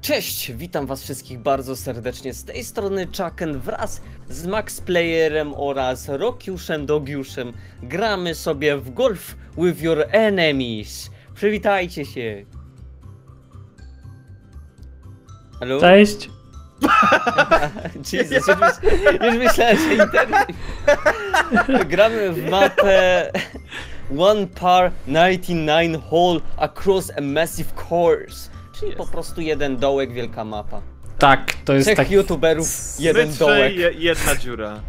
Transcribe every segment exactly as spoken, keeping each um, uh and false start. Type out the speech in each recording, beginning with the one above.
Cześć, witam was wszystkich bardzo serdecznie, z tej strony Chucken wraz z Maxplayerem oraz Rokiuszem Dogiuszem. Gramy sobie w Golf with your enemies. Przywitajcie się. Halo? Cześć. Jesus, już, myśl, już myślałem, że internet. Gramy w mapę One Par dziewięćdziesiąt dziewięć Hole Across a Massive Course. Czyli po prostu jeden dołek, wielka mapa. Tak, to jest Trzech tak... youtuberów, jeden dołek. Je, jedna dziura.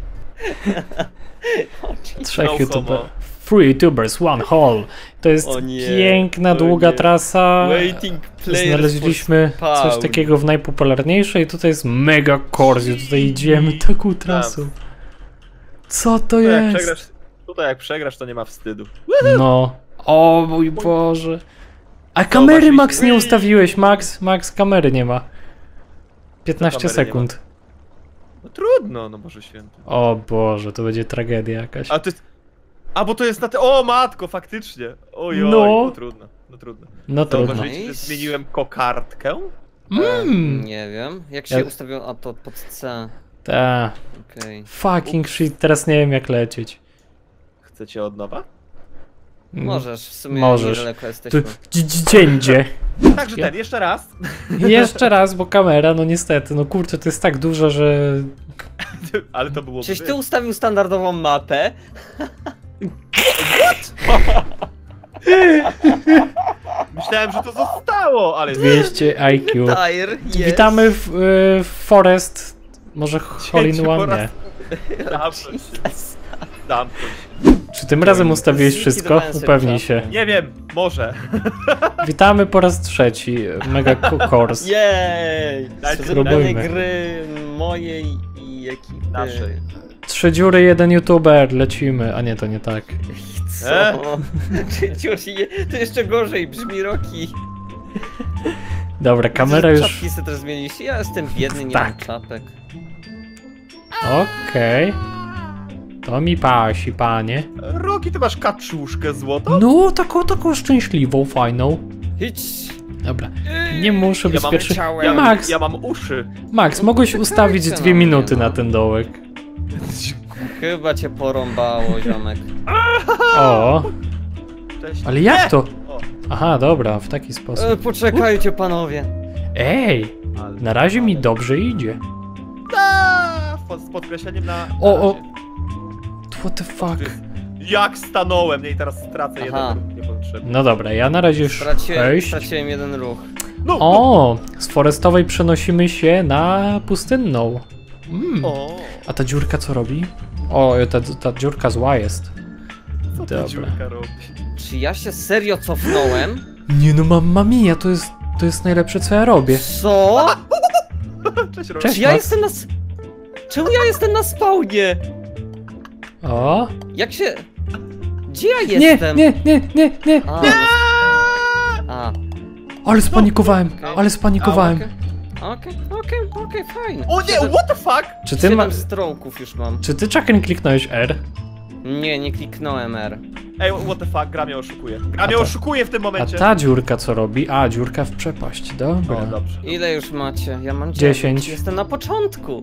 Trzech No youtuberów. Three youtubers, one hole. To jest nie, piękna, długa nie. trasa. Waiting players Znaleźliśmy for coś spawn. takiego w najpopularniejszej. Tutaj jest mega course. Tutaj idziemy taką trasą. Co to Tutaj jak, jest? przegrasz, tutaj jak przegrasz, to nie ma wstydu. No. O mój Boże. A kamery, Zobacz, Max, nie Wii. ustawiłeś. Max, Max, kamery nie ma. piętnaście kamery nie sekund. No trudno, no Boże Święty. O Boże, to będzie tragedia jakaś. A to jest... A bo to jest na te... O matko, faktycznie. Oj, oj, No. no trudno, no trudno. No trudno. Zauważyliście, że zmieniłem kokardkę? Mm. Nie wiem, jak się Ja- ustawiło, a to pod C. Ta. Okej. Fucking shit, teraz nie wiem jak lecieć. Chcecie od nowa? Mm, Możesz, w sumie Możesz. niedaleko Tu jesteśmy. dziędzie. Także ten, jeszcze raz. Jeszcze raz, bo kamera, no niestety, no kurczę, to jest tak dużo, że... Ale to było... Czyś ty ustawił standardową mapę? Myślałem, że to zostało, ale... dwieście I Q. Tire, jest. Witamy w, y, w Forest, może Hole in Cięcie po One, nie. raz- Zamknąć się. Zamknąć. Czy tym razem ustawiłeś wszystko? Zlikwidowałem Upewnij sobie się. Nie wiem, może. Witamy po raz trzeci, Mega Course. Jej! Dajcie Zrobione spróbujmy. gry mojej i ekipy. Naszej. Trzy dziury, jeden youtuber, lecimy. A nie, to nie tak. Co? E? Czy już je... To jeszcze gorzej brzmi Roki. Dobra, kamera już... Czapki sobie też zmieniliście. Ja jestem biedny, nie Tak. mam czapek. Okej. To mi pasi, panie. Roki, ty masz kaczuszkę złotą? No, taką, taką szczęśliwą, fajną. Idź! Dobra, nie muszę być Ja mam pierwszy. ciałem. Ja, Max, ja mam uszy. Max, mogłeś Czekajcie ustawić na dwie mnie, minuty no. na ten dołek. Chyba cię porąbało, ziomek. O, Cześć. ale jak Nie! to? O, Aha, dobra, w taki sposób. E, poczekajcie, panowie. Ej, ale- na razie mi ale- dobrze idzie. Ta, z podkreśleniem na... O, na o. razie. What the fuck? Jak stanąłem, nie i teraz stracę Aha. jeden ruch niepotrzebny. No dobra, ja na razie już Straciłem, sześć. straciłem jeden ruch. No, O, z forestowej przenosimy się na pustynną. Mm. o, A ta dziurka co robi? O, ta, ta dziurka zła jest. co ta Dobra. dziurka robi? Czy ja się serio cofnąłem? Nie no, mamma mia, to jest, to jest najlepsze co ja robię. Co? Cześć, Roki. Cześć. Czy ja Max. jestem na... s- Czemu ja jestem na spawnie? O, Jak się... Gdzie ja nie, jestem? nie, nie, nie, nie. A, a. Ale spanikowałem, Okej. ale spanikowałem. Okej, okej, okej, fajnie. O nie, Siedem- what the fuck? Czy ty ma... Siedem strołków już mam. Czy ty, Chucken, kliknąłeś R? Nie, nie kliknąłem R. Ej, what the fuck, gra mnie oszukuje. Gra mnie to- oszukuje w tym A momencie. ta dziurka co robi? A, dziurka w przepaść, dobra. O, dobrze. Ile już macie? Ja mam Dziesięć. dziewięć. Jestem na początku.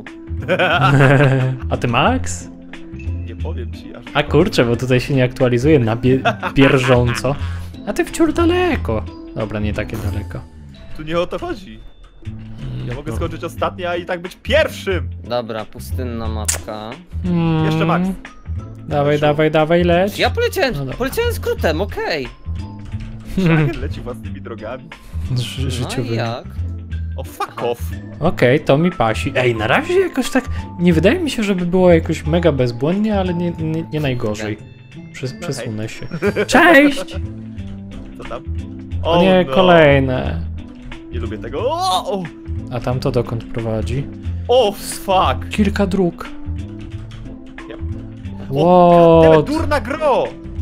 A ty, Max? Nie powiem ci aż. A kurczę, bo tutaj się nie aktualizuje na bie bieżąco. A ty wciąż daleko. Dobra, nie takie daleko. Tu nie o to chodzi. Ja mogę No. skończyć ostatni, a i tak być pierwszym. Dobra, pustynna mapka. Mm. Jeszcze Max. Dawaj, Weszło. dawaj, dawaj, leć. Czy ja poleciałem, No dobra. poleciałem skrótem, okej. Szlagier leci własnymi drogami. Ży No życiowy. i jak? O, fuck off. Okej, to mi pasi. Ej, na razie jakoś tak... Nie wydaje mi się, żeby było jakoś mega bezbłędnie, ale nie, nie, nie najgorzej. Przes No przesunę się. Cześć! Co tam? O nie, no. kolejne. Nie lubię tego. O, o, A tamto dokąd prowadzi? o fuck. Kilka dróg. Ja- What? Tyle durna gro.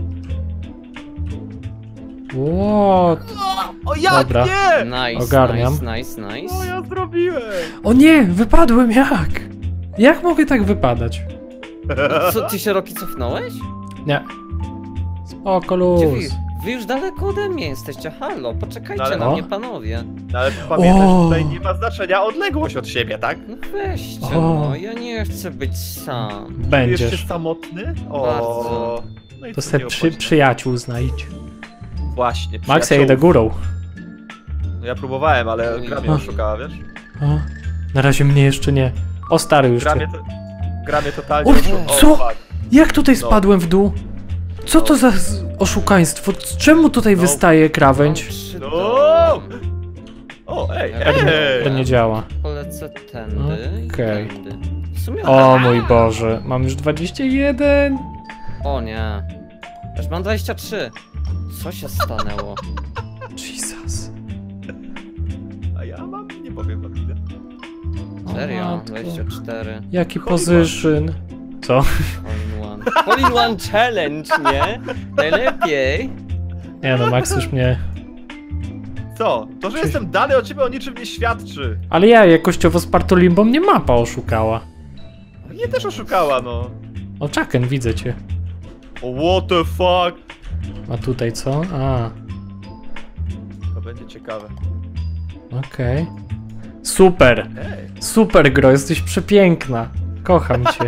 What? O, jak Dobra. nie? Nice, Ogarniam. nice, nice, nice. Co ja zrobiłem? O nie, wypadłem jak? Jak mogę tak wypadać? Co, ty się Roki cofnąłeś? Nie. Spoko Gdzie wy, luz. Wy już daleko ode mnie jesteście, halo, poczekajcie No ale- na O. mnie, panowie. No, ale pamiętaj, że O. tutaj nie ma znaczenia odległość od siebie, tak? No weźcie, O. no, ja nie chcę być sam. Czujesz Będziesz. się samotny? O. Bardzo. No i To co se nie przy, obchodzi. przyjaciół znajdź. Właśnie, Max, ja przyjaciół. idę górą. No ja próbowałem, ale gra mnie A. oszukała, wiesz? O, na razie mnie jeszcze nie. O, stary już Gra cię. mnie, to, gra mnie totalnie O, oszukała. co? fuck. Jak tutaj No. spadłem w dół? Co to No. za z- oszukaństwo? Czemu tutaj No. wystaje krawędź? Mam trzy No. domy. O, ej, Jak To nie, ej! to nie działa. Polecę tędy Okej. i tędy. W sumie... O mój Boże, mam już dwadzieścia jeden. O nie. Już mam dwadzieścia trzy. Co się stanęło? Jesus. A ja mam, nie powiem wam ile. Serio? matko. dwadzieścia cztery. Jaki Hole in position? Co? Hole in one. Hole in one challenge, nie? Najlepiej. Nie no, Max już mnie... Co? To, że Cześć. jestem dalej od ciebie o niczym nie świadczy. Ale ja jakościowo z Partolimbą mnie mapa oszukała. Mnie też oszukała, no. O, Chucken, widzę cię. O, what the fuck? A tutaj co? A, To będzie ciekawe. okej. Super! Ej. Super, Gro, jesteś przepiękna. Kocham cię.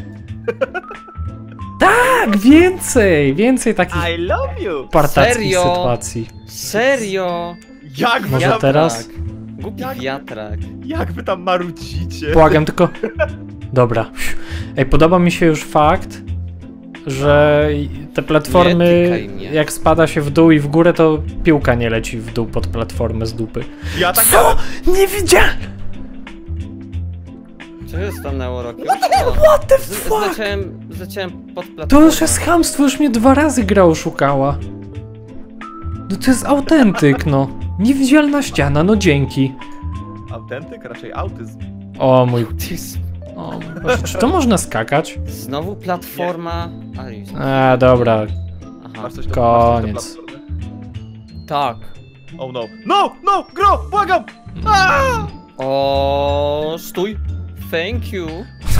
Tak, więcej! Więcej takich I love you! partackich Serio? sytuacji. Serio? Jak wy Może tam, teraz? Głupi Jak- wiatrak. jak wy tam marudzicie? Błagam, tylko... Dobra. Ej, podoba mi się już fakt, że te Nie platformy, tykaj mnie. jak spada się w dół i w górę, to piłka nie leci w dół pod platformę z dupy. Ja tak Co? Nie widziałem! Co się stanęło, Rocky? What the Z- fuck? Zleciałem, zleciałem pod platformę. To już jest chamstwo, już mnie dwa razy gra oszukała. No to jest autentyk, no. Niewidzialna ściana, no dzięki. Autentyk? Raczej autyzm. O mój... Ty s- O mój Boże, czy to można skakać? Znowu platforma. Ale już- A, dobra. Aha. Masz coś do Koniec. masz coś do platformy? Tak. Oh no. No! No! Gro! Błagam! Aaaa! O, stój. Thank you.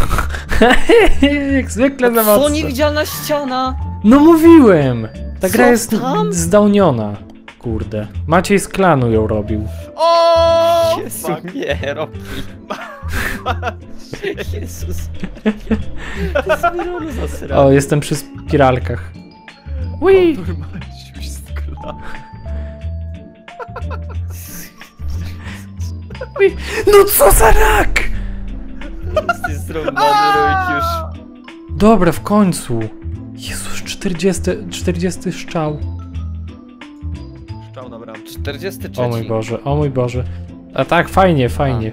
Jak zwykle za Co mocno. niewidzialna ściana? No mówiłem! Ta Co gra jest tam? zdałniona. Kurde. Maciej z klanu ją robił. O! Jezu, Fuck. nie, Rocky. Jezus. To jest wyrolu zasrany. O, jestem przy spiralkach. Ui! Normalnie skla. Ui! No co za rak! Jesteś zrąbany, Rocky już. Dobra, w końcu. Jezus, czterdziesty, czterdziesty szczał. Szczał na bramce. czterdziesty trzeci. O mój Boże, o mój Boże. A tak, fajnie, fajnie.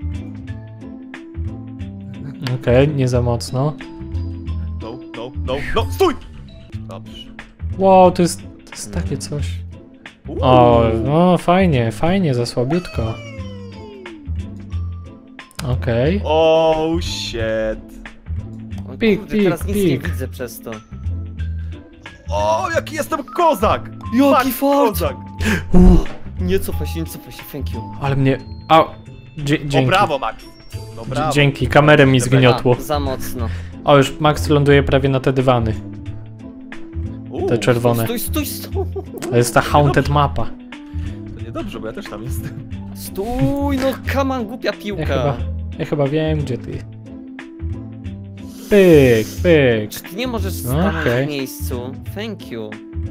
Okej, nie za mocno. No, no, no, no! Stój! Dobrze. Wow, to jest, to jest takie coś. Uuu. O, no fajnie, fajnie, za słabiutko. Okej. Oh shit. O Pik, kurde, pik, teraz nic nie pik. widzę przez to. O, jaki jestem kozak! Jaki Fuck, fart! kozak! Uh, Nie cofaj się, nie cofaj się, thank you. ale mnie... A, dzie- O, dzięki. brawo, Max! No, Dzie- brawo. Dzięki, kamerę mi zgniotło. A, za mocno. O, już Max ląduje prawie na te dywany. Uuu, Te czerwone. Stój, stój, stój. To jest ta haunted mapa. To niedobrze, bo ja też tam jestem. Stój, no come on, głupia piłka. Ja chyba, ja chyba wiem, gdzie ty. Pyk, pyk. Czy ty nie możesz No, stanąć okej. w miejscu? Thank you.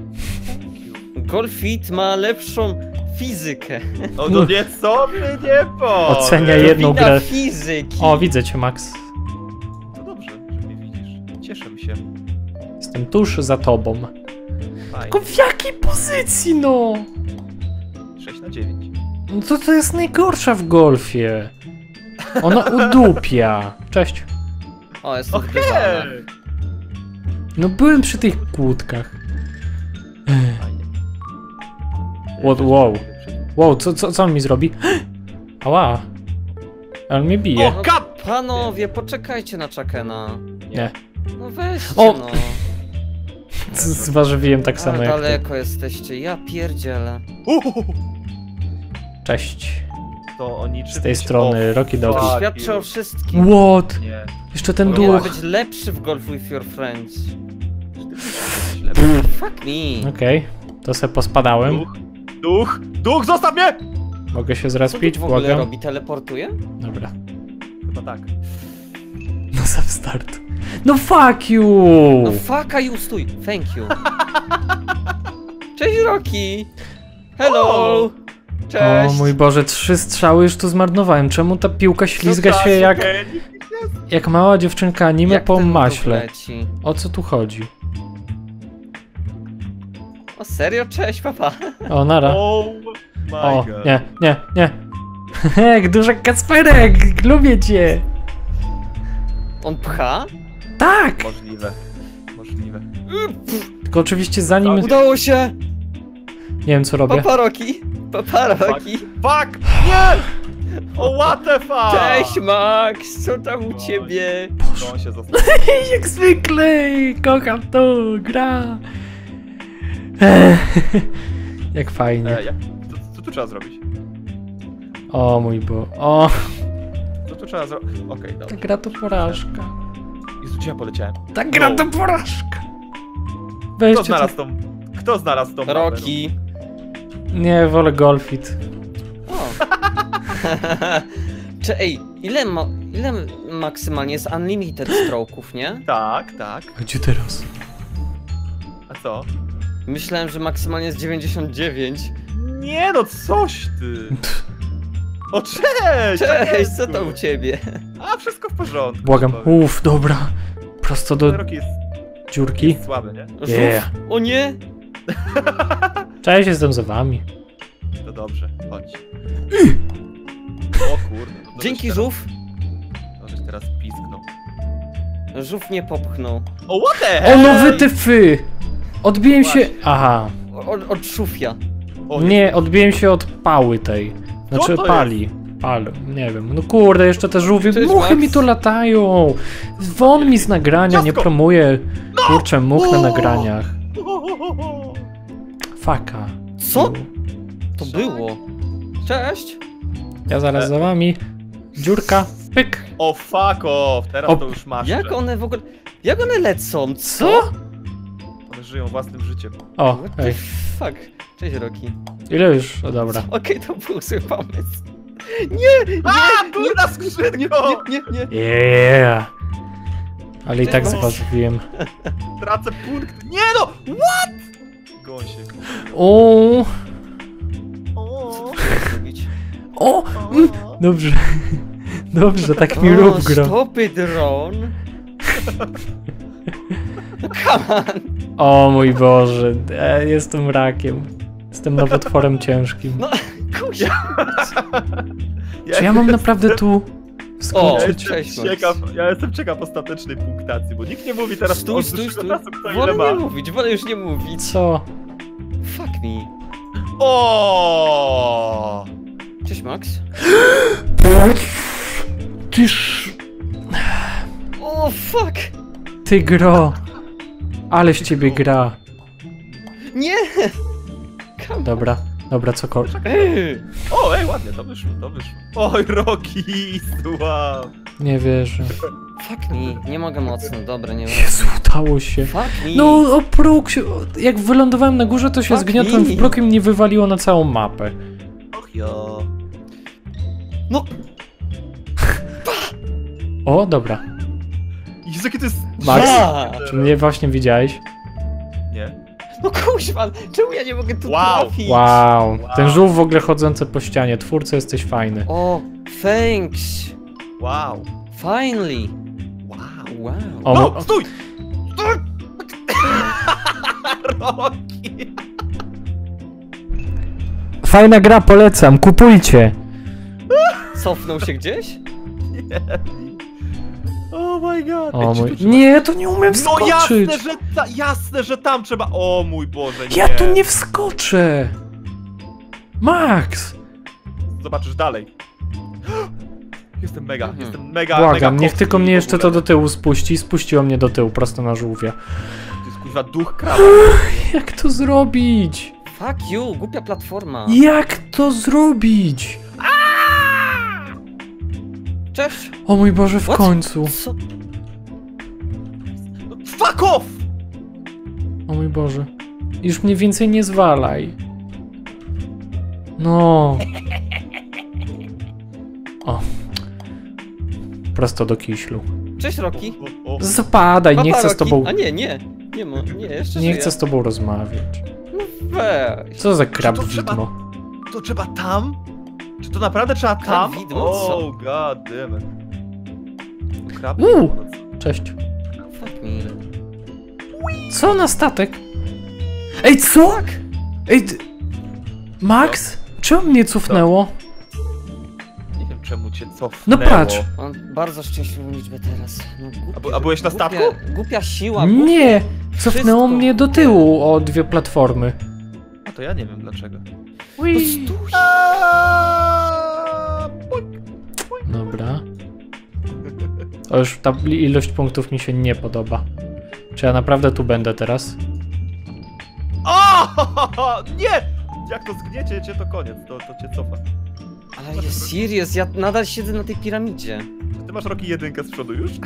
Golfit ma lepszą fizykę. No to nie co my nie po. Ocenia jedną Wina grę. fizyki. O, widzę cię, Max. To dobrze, że mnie widzisz. Cieszę mi się. Jestem tuż za tobą. Fajnie. Tylko w jakiej pozycji, no? sześć na dziewięć. No to to jest najgorsza w golfie. Ona udupia. Cześć. O, jestem Okej! wygrywana. No byłem przy tych kłódkach. Fajnie. What, wow. Wow, co, co, co on mi zrobi? Ała. Ale mnie bije. O, kap! Panowie, poczekajcie na Chuckena. Nie. No weźcie, O! no. Z- Zważywiłem tak samo Ale jak ty. daleko jesteście, ja pierdzielę. Uuu. Cześć. To o niczym Z tej nie- strony o, Rocky Dog. fuck Świadczy you. o wszystkim. What? Nie. Jeszcze ten Powinien duch. być lepszy w Golf with Your Friends. Źle. Fuck me. Okej. To se pospadałem. Duch, duch, duch, zostaw mnie! Mogę się Co zrespić, tu w ogóle błagam. robi? Teleportuje? Dobra. Chyba tak. No sam start. No fuck you! No fucka you, stój. Thank you. Cześć Roki. Hello. O! Cześć. O mój Boże, trzy strzały już tu zmarnowałem. Czemu ta piłka ślizga się jak, jak mała dziewczynka anime Jak po ten ruch maśle? leci? O co tu chodzi? O serio? Cześć, papa. O, nara. Oh my O, god. nie, nie, nie. Jak duży Kacperek, lubię cię. On pcha? Tak! Możliwe. Możliwe. Tylko oczywiście zanim... Udało się! Nie wiem co robię. Papa Roki. Papa Roki. Fuck! Nie! O, what the fuck! Cześć Max, co tam u ciebie? To on się został. Jak zwykle, kocham to, gra. Ech, jak fajnie. E, jak, co, co tu trzeba zrobić? O mój Bo... O, Co tu trzeba zrobić? Okej, ta dobra. gra to porażka. Jezu, gdzie ja poleciałem? Ta gra No. to porażka. Kto Weźcie to... znalazł tą... Kto znalazł tą mapę? Roki. Nie, wolę Golfit. O. Czy ej, ile, ma, ile maksymalnie jest unlimited stroke'ów, nie? Tak, tak. A gdzie teraz? A co? Myślałem, że maksymalnie jest dziewięćdziesiąt dziewięć. Nie no, coś ty! O, cześć! Cześć, co to u ciebie? A, wszystko w porządku. Błagam. powiem. Uff, dobra. Prosto do Ten rok jest, dziurki. jest słaby, nie? Żółw? Yeah. O nie! Cześć, jestem za wami. To dobrze, chodź. O kurde. no to Dzięki żeś żółw. teraz- To żeś teraz pisknął. Żółw nie popchnął. O, what the O, hell? no wy ty fy! Odbiłem się... Właśnie. Aha. Od, od szufia. O, Nie, odbiłem się od pały tej. Znaczy to pali. Pal, nie wiem. No kurde, jeszcze te żółwie. Cześć, Muchy Max. mi tu latają. Won mi z nagrania, nie Ciastko. promuję. Kurczę, much na O. nagraniach. Ho, ho, ho, ho. Faka. Co? To było. Cześć. Ja zaraz za wami. Dziurka. Pyk. O, fuck off! Teraz O, to już masz. Jak one w ogóle... Jak one lecą? Co? One żyją własnym życiem. O, What the ej. fuck? Cześć Roki. Ile już? O, dobra. Okej, to był zły pomysł. Nie! A, durna Nie, skrzynko! nie, nie, nie. Yeah. Ale i tak Cześć. zważyłem. Tracę punkt. Nie no! What? Gąsie. O, O, Zrobić. o, mm, dobrze. Dobrze, tak mi O, rób gro. stop it, Ron. No come on. O mój Boże, e, jestem rakiem. Jestem nowotworem ciężkim. No, kusia. Czy ja mam naprawdę tu O, wskoczyć? jestem Cześć, Max. ciekaw, ja jestem ciekaw ostatecznej punktacji, bo nikt nie mówi teraz Stój, od stój, dłuższego stój. czasu, kto ile Wolę ma. nie mówić, wolę już nie mówić. Co? Fuck me. O! Cześć, Max. Tyż... O, fuck. Ty gro. Ale z ciebie gra. Nie. Come on. Dobra, dobra, cokolwiek. Ej. O, ej, ładnie, to wyszło, to wyszło. Oj, Rocky, wow. Nie wierzę. Fuck me. Nie mogę mocno, dobra, nie mogę. Jezu, udało się. Fuck me. No, o próg się... Jak wylądowałem na górze, to się Fuck zgniotłem me. w próg i mnie wywaliło na całą mapę. Och jo. No, O, dobra. Jezu, jakie to jest... Max? Ja. Czy mnie właśnie widziałeś? Nie. no kuźwa, czemu ja nie mogę tu Wow. trafić? Wow. Wow. Ten żółw w ogóle chodzący po ścianie. Twórca, jesteś fajny. O, thanks. Wow. Finally. Wow. Wow. O, No, mo- stój! Stój! Rocky! Fajna gra, polecam, kupujcie. Cofnął się gdzieś? Nie. Oh my god. O Ej, czy mój... tu trzeba- Nie, to nie umiem No wskoczyć. jasne, że ta, jasne, że tam trzeba... O mój Boże, nie. Ja tu nie wskoczę. Max. Zobaczysz dalej. Jestem mega, Mhm. jestem mega, Błagam, mega niech kowski tylko mnie w jeszcze to ogóle. do tyłu spuści. Spuściło mnie do tyłu, prosto na żółwia. To jest kuźwa duch krawa. Jak to zrobić? Fuck you, głupia platforma. Jak to zrobić? Cześć. O mój Boże, w What? końcu. Co? Fuck off! O mój Boże. już mnie więcej nie zwalaj. No. O. Prosto do kiślu. Cześć, Roki. O, o. Zapadaj, nie Papa, chcę z Roki. tobą... A nie, nie. Nie ma, nie, jeszcze Nie żyję. chcę z tobą rozmawiać. Weź. Co za krab Czy to trzeba- widmo? To trzeba tam? Czy to naprawdę trzeba tam? widmo, co? Oh god damn it. Krab Uuu. widmo, no Cześć. Fuck me. Co na statek? Ej, co? Tak. Ej, ty... Max? Czemu mnie cofnęło? co? Nie wiem czemu cię No cofnęło. patrz. Mam bardzo szczęśliwą liczbę teraz. No, głupia, A bu- a byłeś na statku? Głupia, głupia siła. Głupia... Nie! Cofnęło Wszystko. mnie do tyłu o dwie platformy. A to ja nie wiem dlaczego. No stój. Aaaa, puj. Dobra. O, już ta ilość punktów mi się nie podoba. Czy ja naprawdę tu będę teraz? O! Nie! Jak to zgniecie cię, to koniec, to, to cię cofa. Ale jest serious, ja nadal siedzę na tej piramidzie. Ty masz Roki jedynkę z przodu już?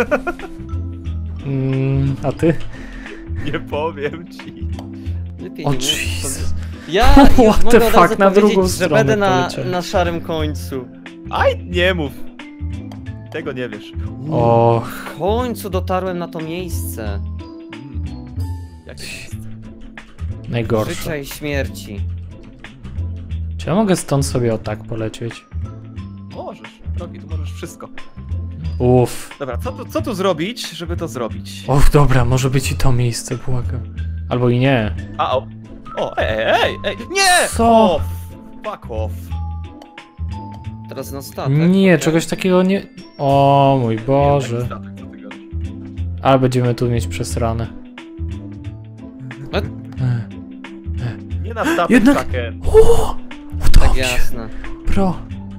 Mm, a ty? Nie powiem ci. Lepiej O nie mów Jesus. sobie. Ja już What mogę the od fuck, razu na drugą powiedzieć, że stronę będę na, poleciałem. na szarym końcu. Aj, nie mów. Tego nie wiesz. O, W końcu dotarłem na to miejsce. Mm. Jakie miejsce? najgorsze. Życia i śmierci. Czy ja mogę stąd sobie o tak polecieć? Możesz, Roki, tu możesz wszystko. Uff. Dobra, co tu, co tu zrobić, żeby to zrobić? Och, dobra, może być i to miejsce, błagam. Albo i nie. A, o. O, ej, ej, ej, nie! Co? Off. Fuck off. Teraz na statek. Nie, okej. czegoś takiego nie... O mój Nie, Boże. taki statek, co ty gadasz? Ale będziemy tu mieć przesrane. No, Ech. Nie na statek, Jednak- Chucken. O! Udało tak mi się. jasne. Pro.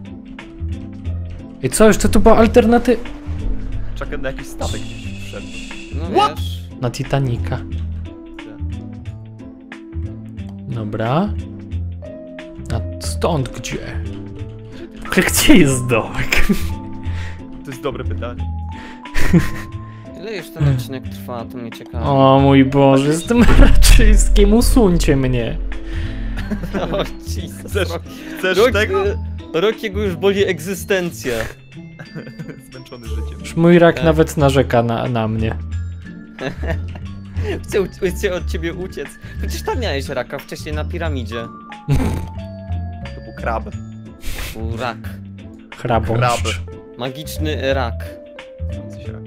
I co, jeszcze tu była alternatywa? Chucken na jakiś statek gdzieś wszedł. No What? wiesz. Na Titanica. Dobra. A stąd gdzie? Gdzie jest domek? To jest dobre pytanie. Ile już ten odcinek trwa, to mnie ciekawi. O mój Boże, jestem raczyskiem, usuńcie mnie. O, Jesus. Chcesz, chcesz Rok, tego? Rokiego już boli egzystencja. Zmęczony życiem. Już mój rak Tak. nawet narzeka na, na mnie. Chcę, u- chcę od ciebie uciec. Przecież tam miałeś raka wcześniej na piramidzie. To był krab. Był rak. Chrabąszcz. Magiczny rak. Coś rak.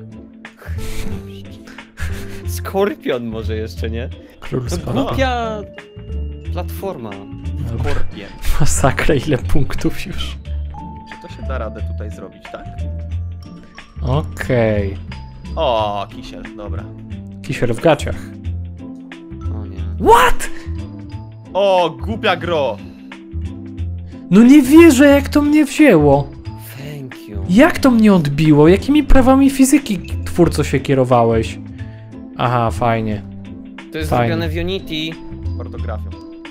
Skorpion może jeszcze, nie? Król To spada. głupia platforma. Dobra. Skorpion. Masakra, ile punktów już. Czy to się da radę tutaj zrobić, tak? Okej. O, kisiel, dobra. Kisiel w gaciach. O nie. What? O, głupia gro! No nie wierzę, jak to mnie wzięło. Thank you. Jak to mnie odbiło? Jakimi prawami fizyki, twórco, się kierowałeś? Aha, fajnie. To jest Fajnie. zrobione w Unity. Ortografią.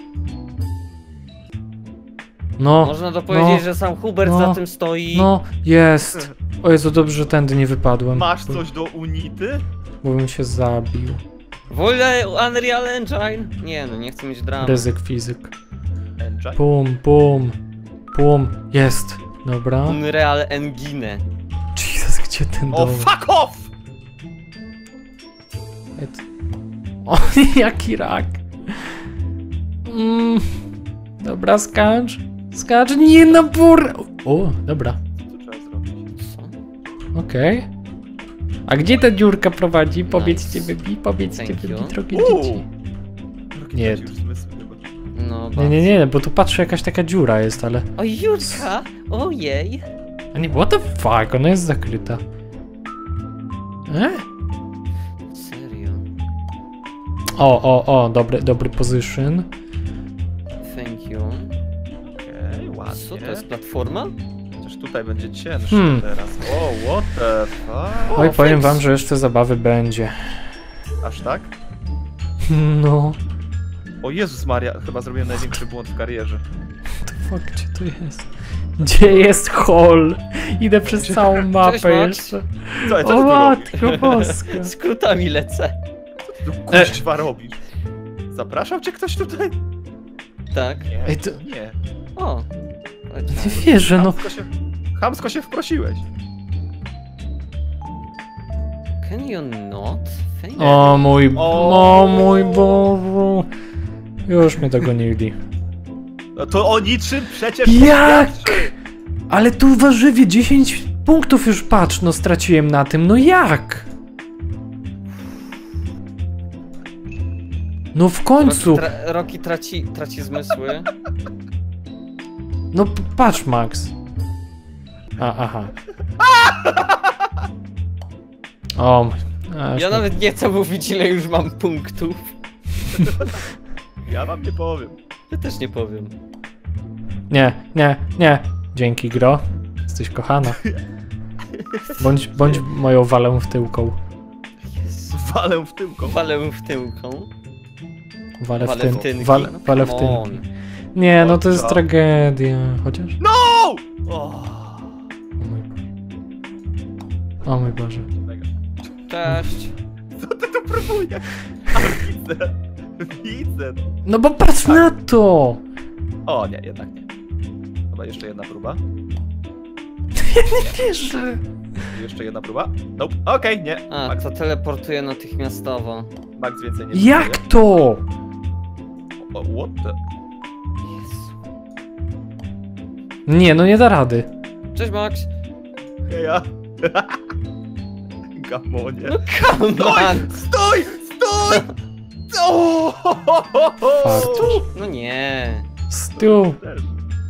No, Można to powiedzieć, no, że sam Hubert no, za tym stoi. no, jest. O Jezu, dobrze, że tędy nie wypadłem. Masz bo- coś do Unity? Bo bym się zabił. Wolę Unreal Engine? Nie no, nie chcę mieć dramy. Ryzyk fizyk. Engine? Pum, pum, pum. Jest. Dobra. Unreal Engine. Jesus, gdzie ten O, dom? fuck off! Et- O, jaki rak. Mm. Dobra, skacz. Skacz, nie na bur. O, dobra. Co tu trzeba zrobić? Co? Okej. A gdzie ta dziurka prowadzi? Powiedzcie Nice. mi, powiedzcie Thank mi, you. drogie Uuu. dzieci. Roki Nie. traci już zmysły chyba. No, Nie, nie, nie, bo tu patrzę, jakaś taka dziura jest, ale... O, Julka! Ojej! A nie, what the fuck, ona jest zakryta. E? Serio? O, o, o, dobry, dobry position. Thank you. Okej, ładnie. Co to jest, platforma? Chociaż tutaj będzie cięższe Hmm. teraz. O, what the fuck? Oj, O, powiem thanks. wam, że jeszcze zabawy będzie. Aż tak? No. O Jezus Maria, chyba zrobiłem największy błąd w karierze. What the fuck, gdzie to jest? Gdzie jest hall? Idę przez całą mapę Cześć, Max. jeszcze. Co, co ty O tu robisz? matko boska. Skrótami lecę. Tu kuźwa robisz. Zapraszał cię ktoś tutaj? Tak. Nie, Ej, to- nie. O. Nie wierzę, no. Chamsko się, chamsko się wprosiłeś. Can you not? Thank O mój, O. o mój Boże. Już mnie dogonili. No to o niczym przecież Jak? nie świadczy. Ale tu warzywie dziesięć punktów już, patrz, no straciłem na tym, no jak? No w końcu, Rocky, tra Rocky traci, traci zmysły. no p- patrz Max. A, aha. O, aż Ja mi- nawet nie chcę mówić, ile już mam punktów. Ja wam nie powiem. Ja też nie powiem. Nie, nie, nie. Dzięki, gro. Jesteś kochana. Bądź, bądź moją walę w tyłką. Walę w tyłko. Walę w tyłką. Walę w Walę tym. w tynki. Wal, No walę w come tynki. on. Nie, no to jest Co? tragedia. Chociaż. No! O! O mój Boże. O mój Boże. Cześć. Co ty tu próbujesz? A widzę. Widzę. No bo patrz na to! O nie, jednak nie. Chyba jeszcze jedna próba. Nie wierzę. Jeszcze jedna próba. Nope. Okej, nie. A, Max, to teleportuje natychmiastowo. Max więcej nie Jak próbuje. to? O, what the? Jezu. Nie, no nie da rady. Cześć Max. Heja. Gamonie. No come on. Stój! Stój! O! Fartusz. No nie. Stół. Też.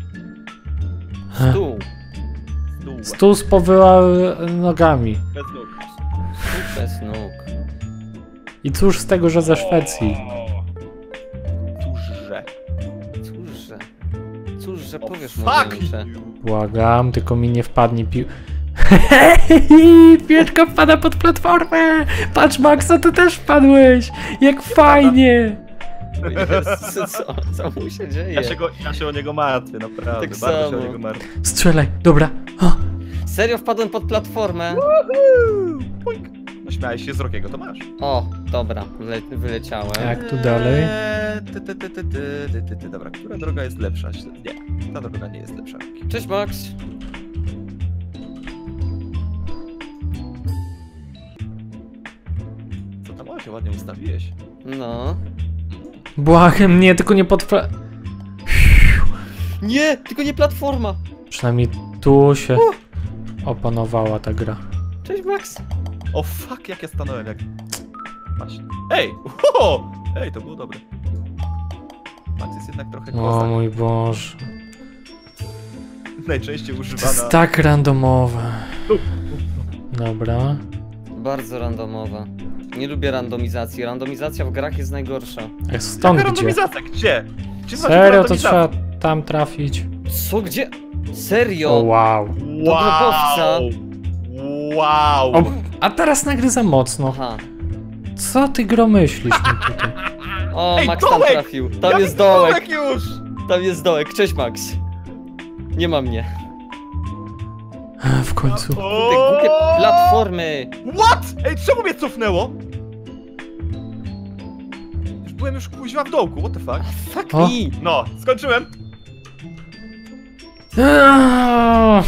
Stół. Stół. Stół z powyła nogami. Bez nóg. Stół bez nóg. I cóż z tego, że ze Szwecji? Cóżże. Cóżże. Cóżże O, powiesz fuck młodzieńcze. you. Błagam, tylko mi nie wpadnie pił. Pieczka wpada pod platformę! Patrz, Maxa, ty też wpadłeś! Jak fajnie! Jezu, co, co mu się dzieje? Ja się, go, ja się o niego martwię, naprawdę. Tak Bardzo się samo. o niego martwię. Strzelaj, dobra. O, Serio wpadłem pod platformę? Woohoo! Poink. No śmiałeś się z Rockiego, to masz. O, dobra, wyle wyleciałem. Jak tu dalej? Eee, ty, ty, ty, ty, ty, ty, ty, ty. Dobra, która droga jest lepsza? Nie, ta droga nie jest lepsza. Cześć Max. Co tam, o, się ładnie ustawiłeś. No. błagam, nie, tylko nie pod... pla- Nie, tylko nie platforma. Przynajmniej tu się opanowała ta gra. Cześć Max. O fuck, jak ja stanąłem, jak... Właśnie. Ej! Oho! Ej, to było dobre. Max jest jednak trochę O kozak. mój Boże. Najczęściej To używana... jest tak randomowe. Dobra. Bardzo randomowa. Nie lubię randomizacji. Randomizacja w grach jest najgorsza. A stąd Jaka gdzie? randomizacja? Gdzie? Gdzie masz Serio, to randomizację? trzeba tam trafić. Co, gdzie? Serio? O wow. grobowca. Wow! O, a teraz nagryza mocno. Aha. Co ty, gro, myślisz mi tutaj? O, Ej, Max tam dołek! trafił. Tam Ja jest widzę dołek. już! Tam jest dołek. Cześć Max. Nie ma mnie. W końcu. Te głupie platformy. What? Ej, czemu mnie cofnęło? Już byłem już kuźwa w dołku, what the fuck? Fuck O. me. No, skończyłem. Aaaa!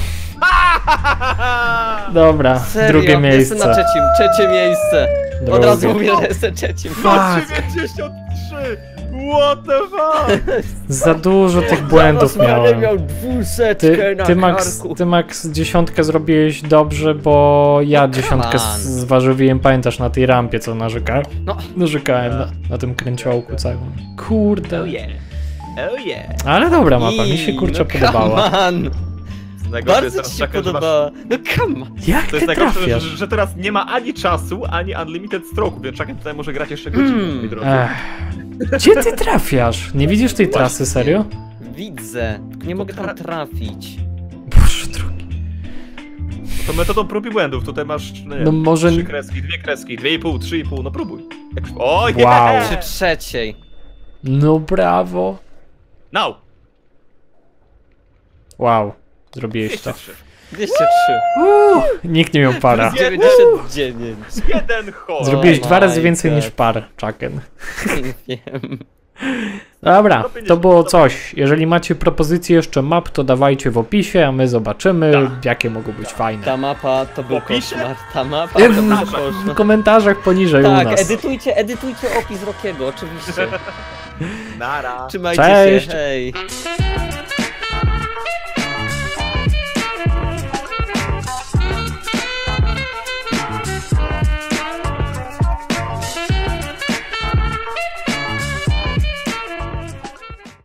Dobra, Serio, drugie Jestem na miejsce. trzecim. Trzecie miejsce. Od Drugie. razu mówię, że jestem trzecim. sto Fuck. dziewięćdziesiąt trzy! What the fuck? Za dużo tych błędów Zaraz będę miałem. miał dwusetkę Ty, na ty, Max, karku. ty, Max, dziesiątkę zrobiłeś dobrze, bo ja No, dziesiątkę come on. z- zważywiłem, pamiętasz, na tej rampie, co narzekałem? No. Narzekałem na, na tym kręciołku całym. Kurde. Oh yeah. Oh yeah. Ale dobra mapa, mi się I, kurczę no podobała. Come on. Najgorsze jest Bardzo teraz ci się takie, że masz- podobała. No come on. Jak To jest ty najgorsze, że, trafiasz? że teraz nie ma ani czasu, ani unlimited stroke, więc Chucken tutaj może grać jeszcze godzinę, Mm. moi drodzy. Ech. Gdzie ty trafiasz? Nie widzisz tej trasy, serio? Widzę. Tylko nie mogę tam trafić. Boże drogi. To metodą prób i błędów, tutaj masz, no nie No wiem, może... trzy kreski, dwie kreski, dwie i pół, trzy i pół, no próbuj. Jak... O Wow. yeah! Przy trzeciej. No brawo. Now! Wow, zrobiłeś dwieście to. trzy. dwieście trzy. Uuu, nikt nie miał para. dziewięćdziesiąt dziewięć. Jeden hol. Zrobiłeś Oh dwa razy my więcej God. niż par, Chucken. Wiem. Dobra, to było coś. Jeżeli macie propozycje jeszcze map, to dawajcie w opisie, a my zobaczymy, Tak. jakie mogą być fajne. Ta mapa to był opisie? koszmar. Ta mapa W, to był w koszmar. komentarzach poniżej u Tak, nas. edytujcie, edytujcie opis Rockiego, oczywiście. Nara. Trzymajcie Cześć. się, hej.